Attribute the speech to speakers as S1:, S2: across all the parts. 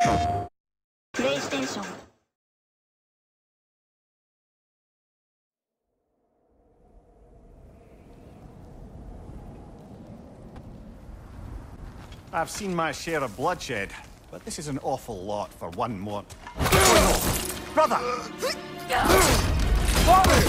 S1: PlayStation.
S2: I've seen my share of bloodshed, but this is an awful lot for one more. Oh, no. Brother! Father!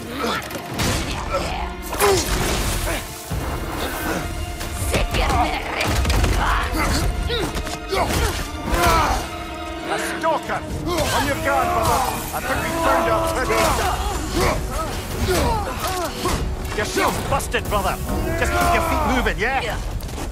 S2: A stalker! On your guard, brother! I think we found our Your shield's busted, brother! Just keep your feet moving, yeah?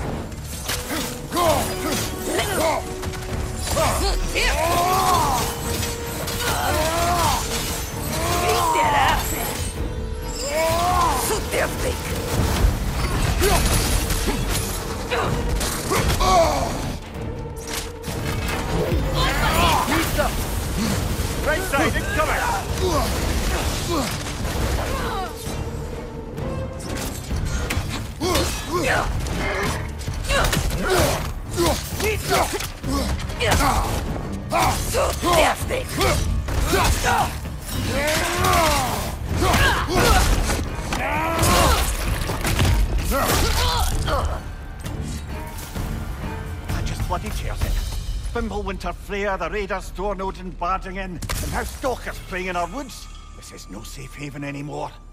S2: Right side, incoming! I just bloody tears it. Winter Freya, the raiders, Stornode and barging in, and now stalkers preying in our woods. This is no safe haven anymore.